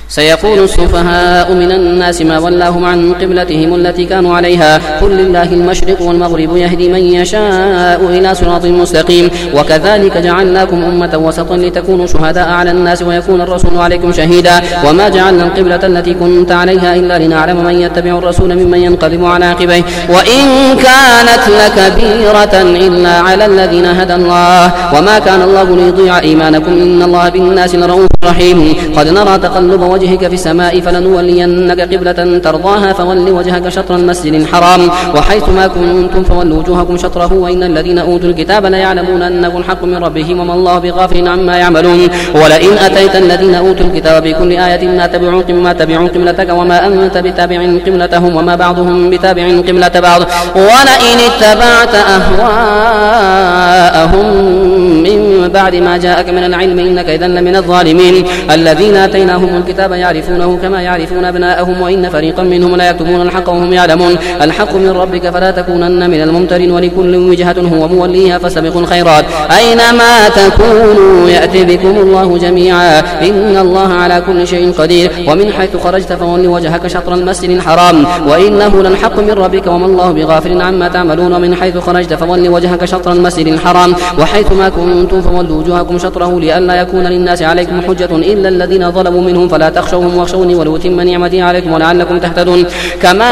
سيقول السفهاء من الناس ما ولاهم عن قبلتهم التي كانوا عليها قل لله المشرق والمغرب يهدي من يشاء إلى صراط مستقيم وكذلك جعلناكم أمة وسطا لتكونوا شهداء على الناس ويكون الرسول عليكم شهيدا وما جعلنا القبلة التي كنت عليها إلا لنعلم من يتبع الرسول ممن ينقلب على عقبيه وإن كانت لكبيرة إلا على الذين هدى الله وما كان الله ليضيع إيمانكم إن الله بالناس لرؤوف رحيم قد نرى تقلب وجهك في السماء فلنولينك قبلة ترضاها فول وجهك شطر المسجد الحرام وحيث ما كنتم فولوا وجوهكم شطره وإن الذين أوتوا الكتاب ليعلمون أنه الحق من ربهم وما الله بغافل عما يعملون ولئن أتيت الذين أوتوا الكتاب بكل آية ما تبعوا قبلتك وما أنت بتابع قبلتهم وما بعضهم بتابع قبلة بعض ولئن اتبعت أهواءهم من بعد ما جاءك من العلم إنك إذن لمن الظالمين الذين آتيناهم الكتاب يعرفونه كما يعرفون أبناءهم وإن فريقا منهم لا يكتمون الحق وهم يعلمون الحق من ربك فلا تكونن من الممترين ولكل وجهة هو موليها فاستبقوا الخيرات أينما تكونوا يأتي بكم الله جميعا إن الله على كل شيء قدير ومن حيث خرجت فول وجهك شطر المسجد الحرام وإنه للحق من ربك وما الله بغافل عما تعملون ومن حيث خرجت فول وجهك شطر المسجد الحرام وحيث ما كنتم فولوا وجوهكم شطره لئلا يكون للناس عليكم حجة إلا الذين ظلموا منهم فلا تخشوهم واخشوني ولأتم نعمتي عليكم ولعلكم تهتدون كما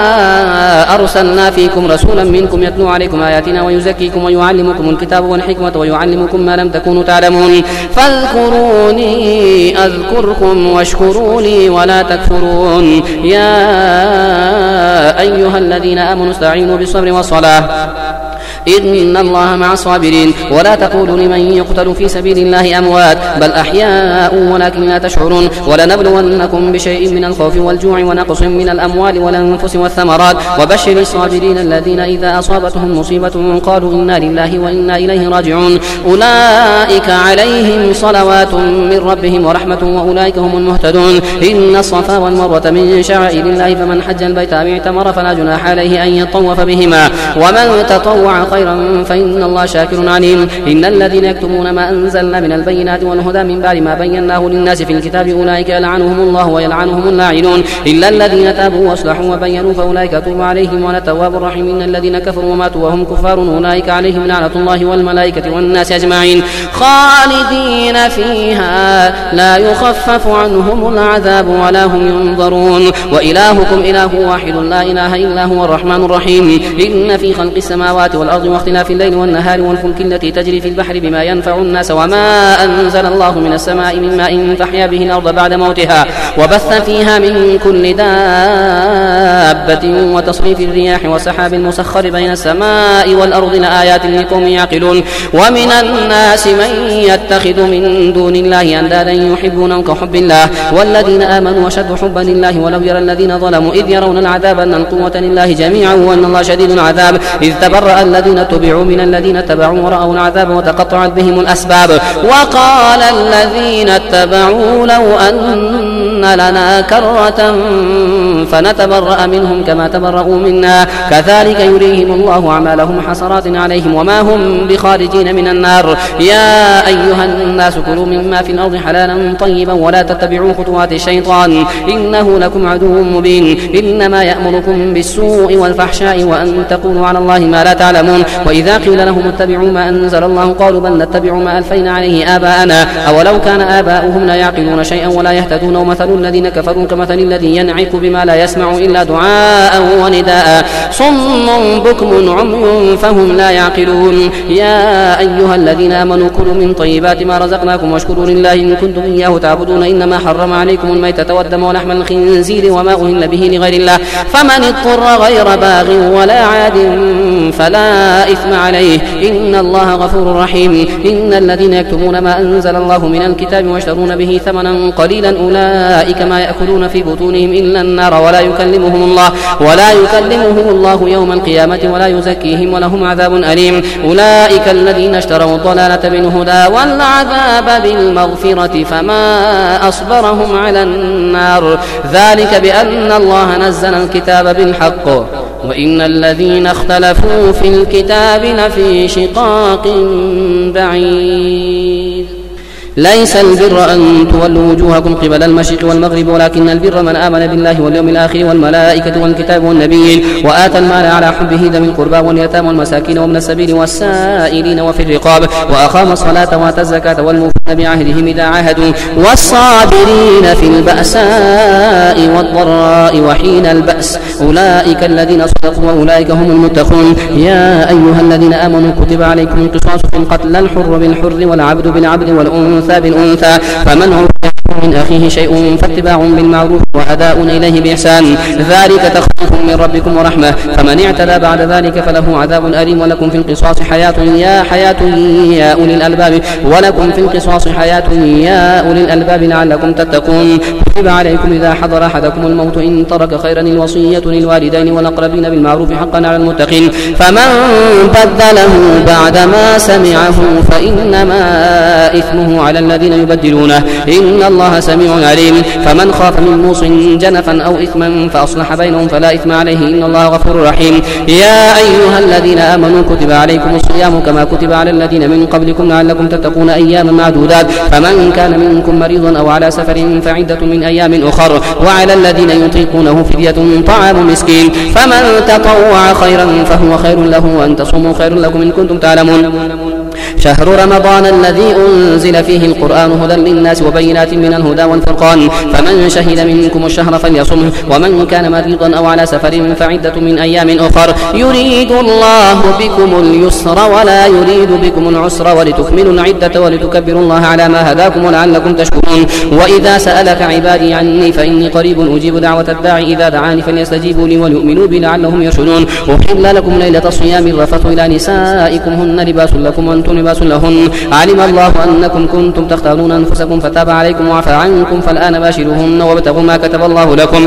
أرسلنا فيكم رسولا منكم يتلو عليكم آياتنا ويزكيكم ويعلمكم الكتاب والحكمة ويعلمكم ما لم تكونوا تعلمون فاذكروني أذكركم واشكروا لي ولا تكفرون يا أيها الذين آمنوا استعينوا بالصبر والصلاة إن الله مع الصابرين ولا تقولوا لمن يقتل في سبيل الله أموات بل أحياء ولكن لا تشعرون ولنبلونكم بشيء من الخوف والجوع ونقص من الأموال والأنفس والثمرات وبشر الصابرين الذين إذا أصابتهم مصيبة قالوا إنا لله وإنا إليه راجعون أولئك عليهم صلوات من ربهم ورحمة وأولئك هم المهتدون إن الصفا والمروة من شعائر الله فمن حج البيت أو اعتمر فلا جناح عليه أن يطوف بهما ومن تطوع خيرا فإن الله شاكر عليم إن الذين يكتمون ما أنزلنا من البينات والهدى من بعد ما بيناه للناس في الكتاب أولئك يلعنهم الله ويلعنهم اللاعنون إلا الذين تابوا وأصلحوا وبينوا فأولئك أتوب عليهم وأنا التواب الرحيم إن الذين كفروا وماتوا وهم كفار أولئك عليهم لعنة الله والملائكة والناس أجمعين خالدين فيها لا يخفف عنهم العذاب ولا هم ينظرون وإلهكم إله واحد لا إله إلا هو الرحمن الرحيم إن في خلق السماوات والأرض واختلاف الليل والنهار والفلك التي تجري في البحر بما ينفع الناس وما أنزل الله من السماء من ماء فأحيا به الأرض بعد موتها وبث فيها من كل دابة وتصريف الرياح والسحاب المسخر بين السماء والأرض لآيات لقوم يعقلون ومن الناس من يتخذ من دون الله أندادا يحبونهم كحب الله والذين آمنوا أشد حبا لله ولو يرى الذين ظلموا إذ يرون العذاب أن القوة لله جميعا وأن الله شديد العذاب إذ تبرأ الذين اتبعوا من الذين اتبعوا ورأوا العذاب وتقطعت بهم الأسباب وقال الذين اتبعوا لو أن لنا كرة فنتبرأ منهم كما تبرأوا منا كذلك يريهم الله أعمالهم حسرات عليهم وما هم بخارجين من النار يا أيها الناس كلوا مما في الأرض حلالا طيبا ولا تتبعوا خطوات الشيطان إنه لكم عدو مبين إنما يأمركم بالسوء والفحشاء وأن تقولوا على الله ما لا تعلمون وإذا قيل لهم اتبعوا ما أنزل الله قالوا بل نتبع ما ألفينا عليه آباءنا أولو كان آباؤهم لا يعقلون شيئا ولا يهتدون ومثل الذين كفروا كمثل الذي ينعق بما لا يسمع إلا دعاء ونداء صم بكم عمي فهم لا يعقلون يا أيها الذين آمنوا كلوا من طيبات ما رزقناكم واشكروا لله إن كنتم إياه تعبدون إنما حرم عليكم الميتة والدم ولحم الخنزير وما أهل به لغير الله فمن اضطر غير باغ ولا عاد فلا إثم عليه إن الله غفور رحيم إن الذين يكتمون ما أنزل الله من الكتاب ويشترون به ثمنا قليلا أولئك ما يأكلون في بطونهم إلا النار ولا يكلمهم الله يوم القيامة ولا يزكيهم ولهم عذاب أليم أولئك الذين اشتروا الضلالة بالهدى والعذاب بالمغفرة فما أصبرهم على النار ذلك بأن الله نزل الكتاب بالحق وإن الذين اختلفوا في الكتاب لفي شقاق بعيد ليس البر أن تولوا وجوهكم قبل المشرق والمغرب ولكن البر من آمن بالله واليوم الآخر والملائكة والكتاب والنبيين وآتى المال على حبه ذوي القربى واليتامى والمساكين وابن السبيل والسائلين وفي الرقاب وأقام الصلاة وآتى الزكاة والموفون بعهدهم إذا عاهدوا والصابرين في البأساء والضراء وحين البأس أولئك الذين صدقوا وأولئك هم المتقون. يا أيها الذين آمنوا كتب عليكم القصاص في القتل الحر بالحر والعبد بالعبد والأنثى بالأنثى فمن عرف من أخيه شيء فاتباع بالمعروف وأداء إليه بإحسان ذلك تخفيف من ربكم ورحمة فمن اعتدى بعد ذلك فله عذاب أليم ولكم في القصاص حياة يا أولي الألباب ولكم في القصاص حياة يا أولي الألباب لعلكم تتقون. كتب عليكم إذا حضر أحدكم الموت إن ترك خيرا الوصية للوالدين والأقربين بالمعروف حقا على المتقين فمن بدله بعدما سمعه فإنما إثمه على الذين يبدلونه إن الله سميع عليم. فمن خاف من موص جنفا أو إثما فأصلح بينهم فلا إثم عليه إن الله غفور رحيم. يا أيها الذين آمنوا كتب عليكم الصيام كما كتب على الذين من قبلكم لعلكم تتقون أياما معدودات فمن كان منكم مريضا أو على سفر فعدة من أيام أخر وعلى الذين يطيقونه فدية طعام مسكين فمن تطوع خيرا فهو خير له وأن تصوموا خير لكم إن كنتم تعلمون. شهر رمضان الذي أنزل فيه القرآن هدى للناس وبينات من الهدى والفرقان فمن شهد منكم الشهر فليصمه ومن كان مريضا أو على سفر فعدة من أيام أخر يريد الله بكم اليسر ولا يريد بكم العسر ولتكملوا العدة ولتكبروا الله على ما هداكم ولعلكم تشكرون. وإذا سألك عبادي عني فإني قريب أجيب دعوة الداعي إذا دعاني فليستجيبوا لي وليؤمنوا بي لعلهم يرشدون. أحل لكم ليلة الصيام الرفث إلى نسائكم هن لباس لكم وأنتم لباس لهن علم الله أنكم كنتم تختارون أنفسكم فتاب عليكم وعفى عنكم فالآن باشروهن وابتغوا ما كتب الله لكم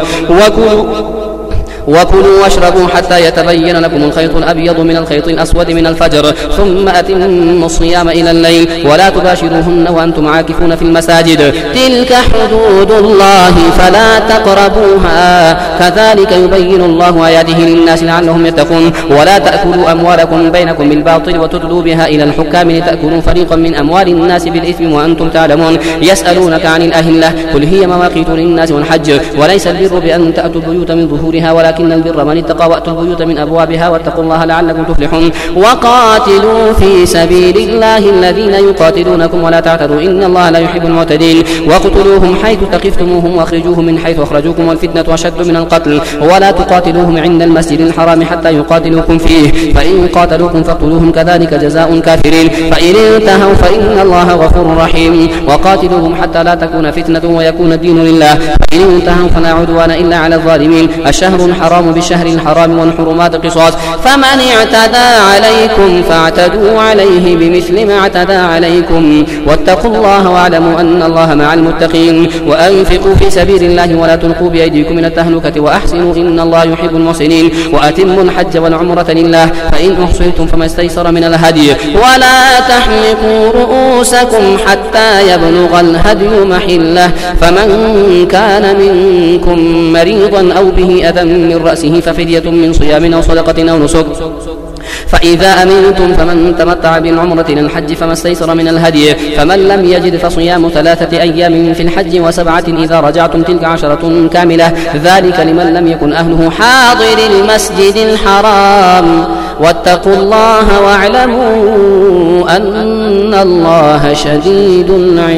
وكلوا واشربوا حتى يتبين لكم الخيط الأبيض من الخيط الأسود من الفجر ثم أتموا الصيام إلى الليل ولا تباشروهن وأنتم عاكفون في المساجد تلك حدود الله فلا تقربوها كذلك يبين الله آياته للناس لعلهم يتقون. ولا تأكلوا أموالكم بينكم بالباطل وتدلوا بها إلى الحكام لتأكلوا فريقا من أموال الناس بالإثم وأنتم تعلمون. يسألونك عن الأهلة قل هي مواقيت للناس والحج وليس البر بأن تأتوا البيوت من ظهورها ولكن البر من اتقى وأتوا البيوت من أبوابها واتقوا الله لعلكم تفلحون. وقاتلوا في سبيل الله الذين يقاتلونكم ولا تعتدوا إن الله لا يحب المعتدين. وقتلوهم حيث ثقفتموهم واخرجوهم من حيث أخرجوكم والفتنة أشد من القتل ولا تقاتلوهم عند المسجد الحرام حتى يقاتلوكم فيه فإن قاتلوكم فاقتلوهم كذلك جزاء الكافرين فإن انتهوا فإن الله غفور رحيم. وقاتلوهم حتى لا تكون فتنة ويكون الدين لله فإن انتهوا فلا عدوان إلا على الظالمين. الشهر الحرام بالشهر الحرام والحرمات قصاص فمن اعتدى عليكم فاعتدوا عليه بمثل ما اعتدى عليكم واتقوا الله واعلموا أن الله مع المتقين. وأنفقوا في سبيل الله ولا تلقوا بأيديكم من التهلكة وأحسنوا إن الله يحب المحسنين. وأتموا الحج والعمرة لله فإن أحصرتم فما استيسر من الهدي ولا تحلقوا رؤوسكم حتى يبلغ الهدي محله فمن كان منكم مريضا أو به أذى من رأسه ففدية من صيام أو صدقة أو نسك فإذا أمنتم فمن تمتع بالعمرة إلى الحج فما استيسر من الهدي فمن لم يجد فصيام 3 أيام في الحج و7 إذا رجعتم تلك 10 كاملة ذلك لمن لم يكن أهله حاضر المسجد الحرام واتقوا الله واعلموا أن الله شديد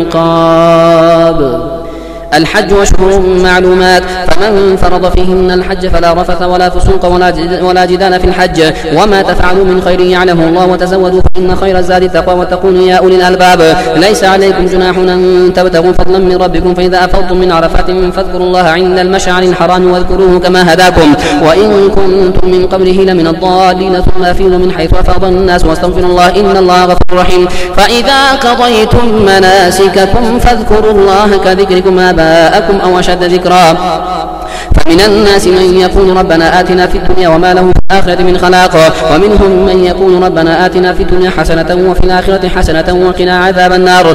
العقاب. الحج أشهر معلومات فمن فرض فيهن الحج فلا رفث ولا فسوق ولا جدال في الحج وما تفعلوا من خير يعلمه الله وتزودوا فإن خير الزاد التقوى واتقون يا أولي الألباب. ليس عليكم جناح أن تبتغوا فضلا من ربكم فإذا أفضتم من عرفات فاذكروا الله عند المشعر الحرام واذكروه كما هداكم وإن كنتم من قبله لمن الضالين ثم أفيضوا من حيث أفاض الناس واستغفروا الله إن الله غفور رحيم. فإذا قضيتم مناسككم فاذكروا الله كذكركم آباءكم أو أشد ذكرا فمن الناس من يقول ربنا آتنا في الدنيا وما له في الآخرة من خلاق ومنهم من يقول ربنا آتنا في الدنيا حسنة وفي الآخرة حسنة وقنا عذاب النار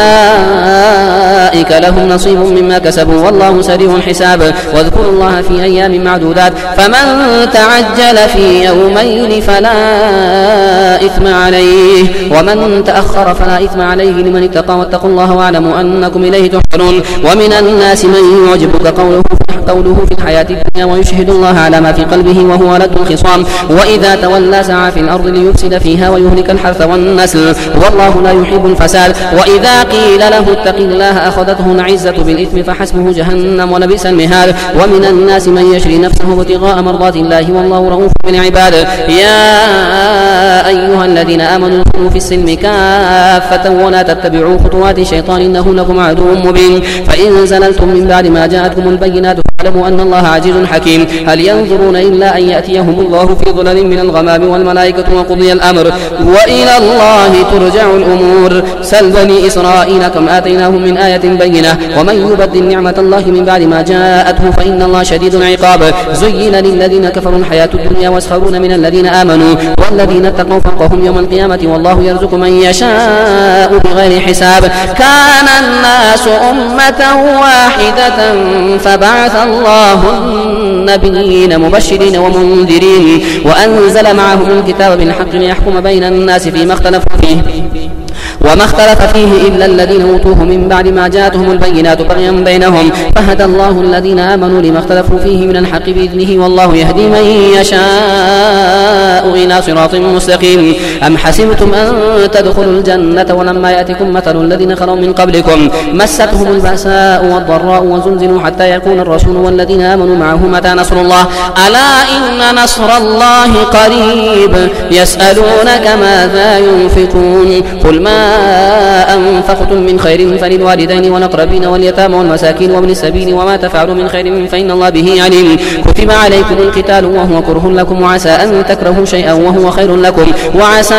أولئك لهم نصيب مما كسبوا والله سريع الحساب واذكروا الله في أيام معدودات فمن تعجل في يومين فلا إثم عليه ومن تأخر فلا إثم عليه لمن اتقى واتقوا الله واعلموا أنكم إليه تحشرون ومن الناس من يعجبك قوله في الحياة الدنيا ويشهد الله على ما في قلبه وهو لد الخصام وإذا تولى سعى في الأرض ليفسد فيها ويهلك الحرث والنسل والله لا يحب الفساد وإذا قيل له اتق الله أخذته العزة بالإثم فحسبه جهنم ولبئس المهاد ومن الناس من يشري نفسه ابتغاء مرضات الله والله رؤوف بالعباد يا أيها الذين آمنوا ادخلوا في السلم كافة ولا تتبعوا خطوات الشيطان إنه لكم عدو مبين فإن زللتم من بعد ما جاءتكم البينات فاعلموا أن الله عزيز حكيم هل ينظرون إلا أن يأتيهم الله في ظلل من الغمام والملائكة وقضي الأمر وإلى الله ترجع الأمور سل بني إسرائيل كم آتيناهم من آية بينة ومن يبدل نعمة الله من بعد ما جاءته فإن الله شديد العقاب زين للذين كفروا الحياة الدنيا ويسخرون من الذين آمنوا والذين اتقوا فوقهم يوم القيامة والله يرزق من يشاء بغير حساب كان الناس أمة واحدة فبعث الله النبيين مبشرين ومنذرين وأنزل معهم الكتاب بالحق ليحكم بين الناس فيما اختلفوا فيه وما اختلف فيه إلا الذين أوتوه من بعد ما جاءتهم البينات بغيا بينهم فهدى الله الذين آمنوا لما اختلفوا فيه من الحق بإذنه والله يهدي من يشاء إلى صراط مستقيم أم حسبتم أن تدخلوا الجنة ولما يأتكم مثل الذين خلوا من قبلكم مستهم البأساء والضراء وزلزلوا حتى يقول الرسول والذين آمنوا معه متى نصر الله ألا إن نصر الله قريب يسألونك ماذا ينفقون قل ما أنفقتم من خير فللوالدين والأقربين واليتامى والمساكين وابن السبيل وما تفعلوا من خير فإن الله به عليم كتب عليكم القتال وهو كره لكم وعسى أن تكرهوا شيئا وهو خير لكم وعسى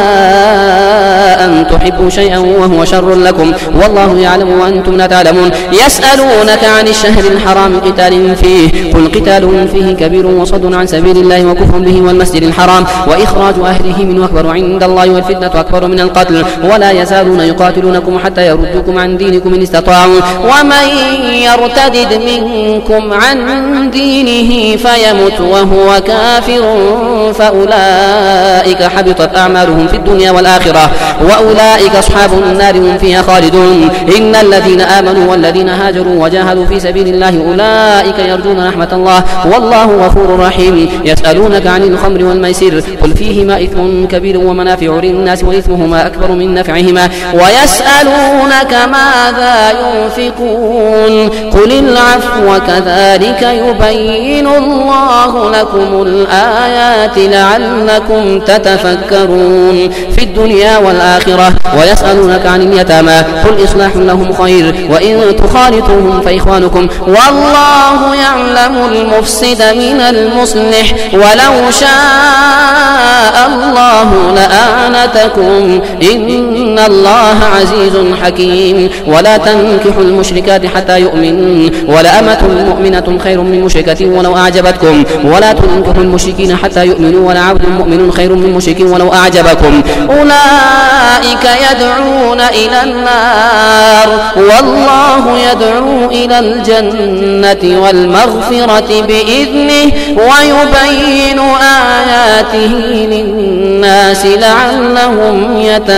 أن تحبوا شيئا وهو شر لكم والله يعلم وأنتم لا تعلمون يسألونك عن الشهر الحرام قتال فيه قل قتال فيه كبير وصد عن سبيل الله وكفر به والمسجد الحرام وإخراج أهله منه أكبر عند الله والفتنة أكبر من القتل ولا يزالون يقاتلونكم حتى يردوكم عن دينكم إن استطاعوا ومن يرتدد منكم عن دينه فيمت وهو كافر فأولئك حبطت أعمالهم في الدنيا والآخرة وأولئك أصحاب النار هم فيها خالدون إن الذين آمنوا والذين هاجروا وجاهدوا في سبيل الله أولئك يرجون رحمة الله والله غفور رحيم يسألونك عن الخمر والميسر قل فيهما إثم كبير ومنافع للناس وإثمهما أكبر من نفعهما ويسألونك ماذا ينفقون قل العفو كذلك يبين الله لكم الآيات لعلكم تتفكرون في الدنيا والآخرة ويسألونك عن اليتامى قل إصلاح لهم خير وإن تخالطوهم فإخوانكم والله يعلم المفسد من المصلح ولو شاء الله لأعنتكم إن الله عزيز حكيم ولا تنكحوا المشركات حتى يؤمن ولأمة مؤمنة خير من مشركة ولو أعجبتكم ولا تنكحوا المشركين حتى يؤمنوا ولعبد مؤمن خير من مشرك ولو أعجبكم أولئك يدعون إلى النار والله يدعو إلى الجنة والمغفرة بإذنه ويبين آياته للناس لعلهم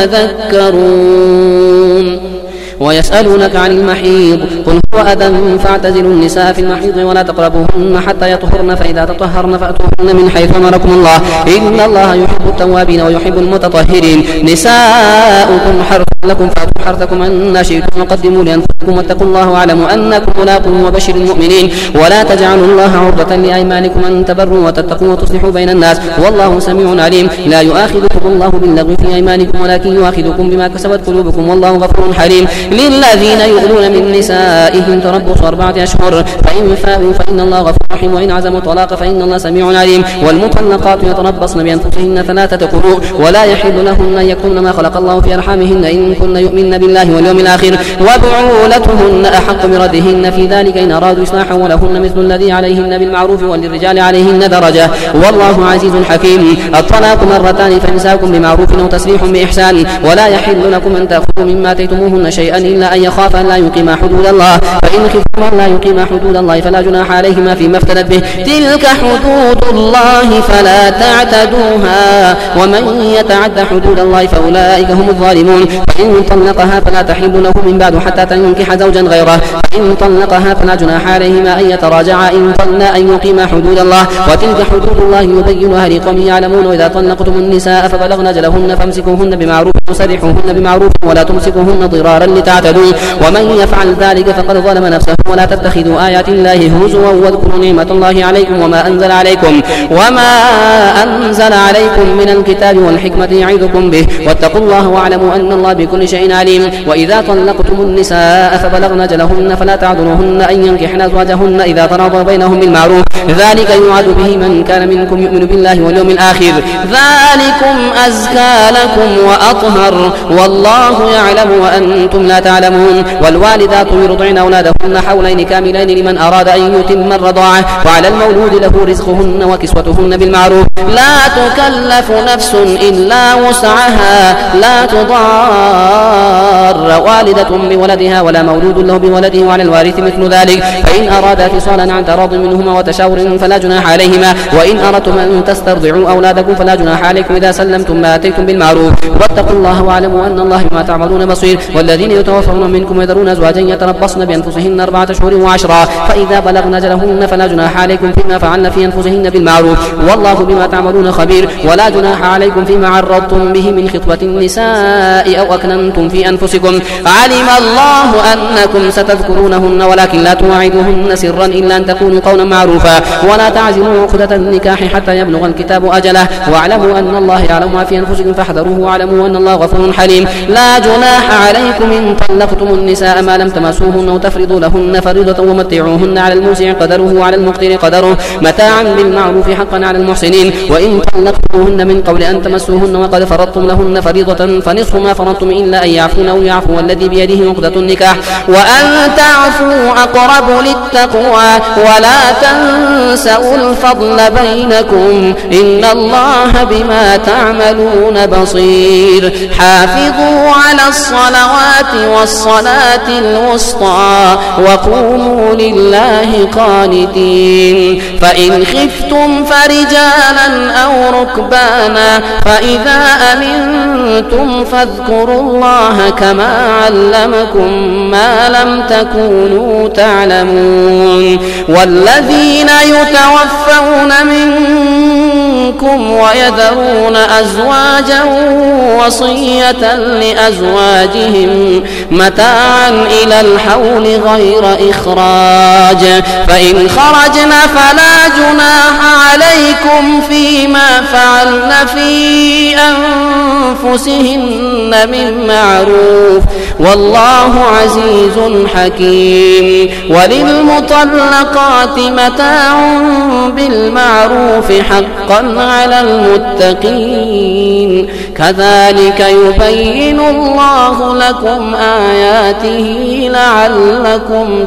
يتذكرون ويسألونك عن المحيض قل هو أذى فاعتزلوا النساء في المحيض ولا تقربوهن حتى يطهرن فإذا تطهرن فأتوهن من حيث أمركم الله إن الله يحب التوابين ويحب المتطهرين نساؤكم حرث لكم فأتوا حرثكم أن شئتم وقدموا لأنفسكم واتقوا الله واعلموا أنكم ملاقوه وبشر المؤمنين ولا تجعلوا الله عرضة لأيمانكم أن تبروا وتتقوا وتصلحوا بين الناس والله سميع عليم لا يؤاخذكم الله باللغو في أيمانكم ولكن يؤاخذكم بما كسبت قلوبكم والله غفور حليم للذين يؤلون من نسائهم عليهم تربص 4 أشهر فإن فاءوا فإن الله غفور رحيم وإن عزموا الطلاق فإن الله سميع عليم والمطلقات يتربصن بأنفسهن 3 قروء ولا يحل لهن أن يكتمن ما خلق الله في أرحامهن إن كن يؤمن بالله واليوم الآخر وبعولتهن أحق بردهن في ذلك إن أرادوا إصلاحا ولهن مثل الذي عليهن بالمعروف وللرجال عليهن درجة والله عزيز حكيم. الطلاق 2 فإمساك بمعروف أو تسريح بإحسان ولا يحل لكم أن تأخذوا مما آتيتموهن شيئا إلا أن يخاف أن لا يقيما حدود الله فإن خفتم أن لا يقيما حدود الله فلا جناح عليهما فيما افتدت به تلك حدود الله فلا تعتدوها ومن يتعد حدود الله فأولئك هم الظالمون. فإن طلقها فلا تحل له من بعد حتى تنكح زوجا غيره فإن طلقها فلا جناح عليهما أن يتراجعا إن ظنا أن يقيما حدود الله وتلك حدود الله يبينها لقوم يعلمون. وإذا طلقتم النساء فبلغن أجلهن فامسكوهن بمعروف وسرحوهن بمعروف ولا تمسكوهن ضرارا لتعتدوا ومن يفعل ذلك فقد ظلم نفسه ولا تتخذوا آيات الله هزوا واذكروا نعمة الله عليكم وما أنزل عليكم من الكتاب والحكمة يعظكم به واتقوا الله واعلموا أن الله بكل شيء عليم. وإذا طلقتم النساء فبلغن أجلهن فلا تعذروهن أن ينكحن أزواجهن إذا تراضوا بينهم بالمعروف ذلك يوعد به من كان منكم يؤمن بالله واليوم الآخر ذلكم أزكى لكم وأطهر والله يعلم وأنتم لا تعلمون. والوالدات يرضعن أولادهن حولين كاملين لمن أراد أن يتم الرضاعة وعلى المولود له رزقهن وكسوتهن بالمعروف لا تكلف نفس إلا وسعها لا تضار والدة بولدها ولا مولود له بولده وعلى الوارث مثل ذلك فإن أرادا فصالا عن تراض منهما وتشاور فلا جناح عليهما وإن أردتم أن تسترضعوا أولادكم فلا جناح عليكم إذا سلمتم ما آتيتم بالمعروف واتقوا الله واعلموا أن الله بما تعملون بصير. والذين يتوفون منكم ويذرون أزواجا يتربصن بأنفسهن 4 أشهر و10 فإذا بلغن أجلهن فلا جناح عليكم فيما فعلن في أنفسهن بالمعروف والله بما تعملون خبير. ولا جناح عليكم فيما عرضتم به من خطبة النساء أو أكننتم في أنفسكم علم الله أنكم ستذكرونهن ولكن لا تواعدوهن سرا إلا أن تكونوا قولا معروفا ولا تعزموا عقدة النكاح حتى يبلغ الكتاب أجله واعلموا أن الله يعلم ما في أنفسكم فاحذروه واعلموا أن الله غفور حليم. لا جناح عليكم إن طلقتم النساء ما لم تمسوهن وتفرضوا لهن فريضة ومتعوهن على الموسع قدره وعلى المقتر قدره متاعا بالمعروف حقا على المحسنين. وإن طلقتموهن من قبل أن تمسوهن وقد فرضتم لهن فريضة فنصف ما فرضتم إلا أن يعفون أو يعفو الذي بيده عقدة النكاح وأن تعفوا أقرب للتقوى ولا تنسوا الفضل بينكم إن الله بما تعملون بصير. حافظوا على الصلوات والصلاة الوسطى وقوموا لله قانتين. فإن خفتم فرجالا أو ركبانا فإذا أمنتم فاذكروا الله كما علمكم ما لم تكونوا تعلمون. والذين يتوفون منكم ويذرون أزواجا وصية لأزواجهم متاعا إلى الحول غير إخراج فإن خرجن فلا جناح عليكم فيما فعلن في أنفسهن من معروف والله عزيز حكيم. وللمطلقات متاع بالمعروف حقا على المتقين كذلك يبين الله لكم آياته لعلكم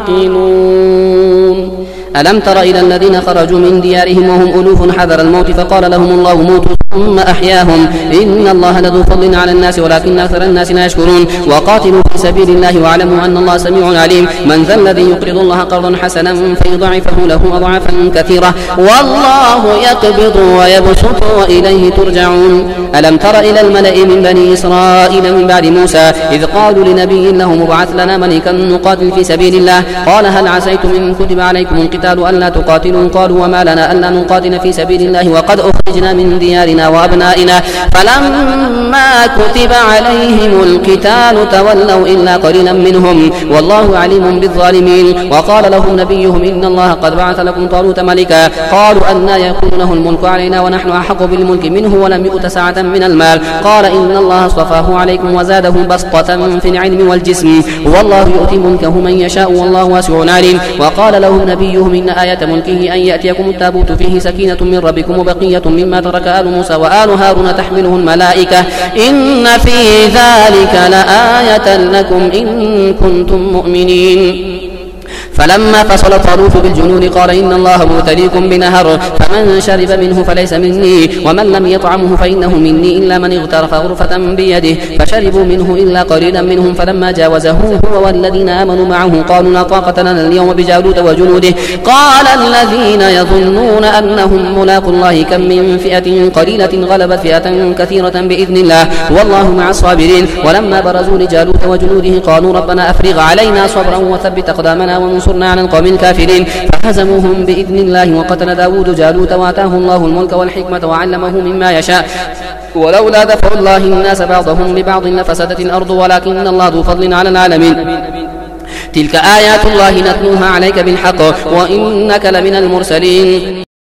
تعقلون. ألم تر إلى الذين خرجوا من ديارهم وهم ألوف حذر الموت فقال لهم الله موتوا ثم أحياهم إن الله لذو فضل على الناس ولكن أكثر الناس لا يشكرون. وقاتلوا في سبيل الله واعلموا أن الله سميع عليم. من ذا الذي يقرض الله قرضا حسنا فيضاعفه له أضعافا كثيرة والله يقبض ويبسط وإليه ترجعون. ألم تر إلى الملأ من بني إسرائيل من بعد موسى إذ قالوا لنبي له مبعث لنا ملكا نقاتل في سبيل الله قال هل عسيتم إن كتب عليكم القتال ألا تقاتلوا قالوا وما لنا ألا نقاتل في سبيل الله وقد أخرجنا من ديارنا وأبنائنا فلما كتب عليهم القتال تولوا إلا قليلا منهم والله عليم بالظالمين. وقال لهم نبيهم إن الله قد بعث لكم طالوت ملكا قالوا أنى يكون له الملك علينا ونحن أحق بالملك منه ولم يؤت سعة من من المال. قال إن الله اصطفاه عليكم وزاده بسطة في العلم والجسم، والله يؤتي ملكه من يشاء والله واسع عليم. وقال لهم نبيهم إن آية ملكه أن يأتيكم التابوت فيه سكينة من ربكم وبقية مما ترك آل موسى وآل هارون تحمله الملائكة إن في ذلك لآية لكم إن كنتم مؤمنين. فلما فصل طالوت بالجنود قال إن الله مبتليكم بنهر فمن شرب منه فليس مني ومن لم يطعمه فإنه مني إلا من اغترف غرفة بيده، فشربوا منه إلا قليلا منهم. فلما جاوزه هو والذين آمنوا معه قالوا لا طاقة لنا اليوم بجالوت وجنوده. قال الذين يظنون أنهم ملاقوا الله كم من فئة قليلة غلبت فئة كثيرة بإذن الله والله مع الصابرين. ولما برزوا لجالوت وجنوده قالوا ربنا أفرغ علينا صبرا وثبت أقدامنا وانصرنا على القوم الكافرين. فهزموهم بإذن الله وقتل داود جالوت وآتاه الله الملك والحكمة وعلمه مما يشاء. ولولا دفع الله الناس بعضهم ببعض لفسدت الأرض ولكن الله ذو فضل على العالمين. تلك آيات الله نتلوها عليك بالحق وإنك لمن المرسلين.